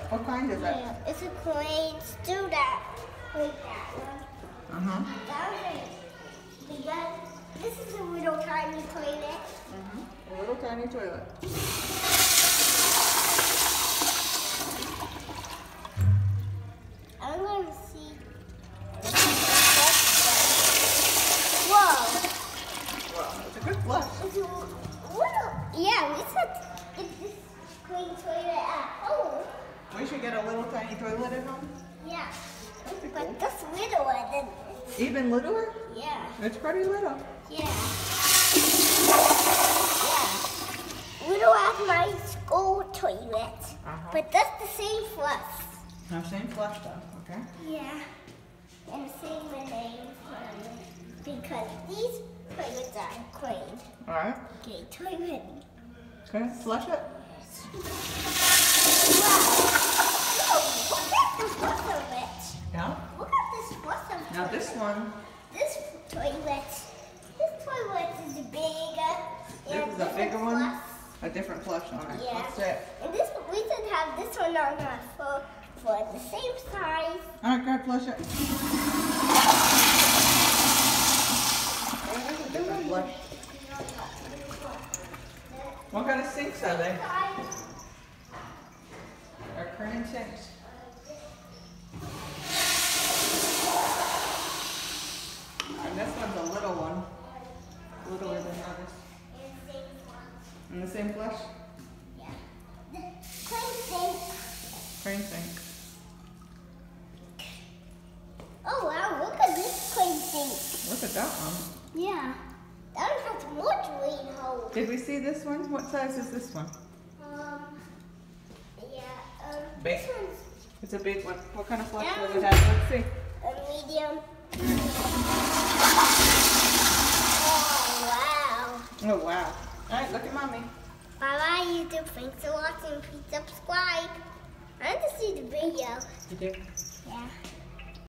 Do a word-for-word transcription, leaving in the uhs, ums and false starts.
What kind is it? Yeah, it's a crane. Do that. Like that one. Uh-huh. That one. Because this is a little tiny toilet. Mm-hmm. A little tiny toilet. I'm going to see. Whoa. Wow, it's a good flush. It's a little, yeah, we should get this clean toilet at home. We should get a little tiny toilet at home. Yeah. That'd be But cool. this littler than this. Even littler? Yeah. It's pretty little. Yeah. Yeah. Little as my school toilet. Uh-huh. But that's the same flush. Now, same flush though, okay? Yeah. And the same name for it. Because these toilets are clean. All right. Okay, toilet. Okay, flush it. Wow. Oh, look at the flush of it. Yeah. Look at this flush of it. Now this one, This toilet. This toilet is bigger. this and is a different bigger one. flush. A different flush on it. Yeah. That's it. And this we should have this one on our for for the same size. All right, go ahead, flush it. Oh, that's a different flush. What kind of sinks are they? They're crane sinks. And this one's a little one. Littler than others. And the same flush? Yeah. The clean sink. Crane sink. Oh wow, look at this clean sink. Look at that one. Yeah. That one has more drain holes. Did we see this one? What size is this one? Um yeah, um Big. this one's It's a big one. What kind of flush Yeah. does it have? Let's see. a medium. Oh wow. Oh, wow. All right, look at mommy. Bye bye YouTube. Thanks for watching. Please subscribe. I want to see the video. You do? Yeah.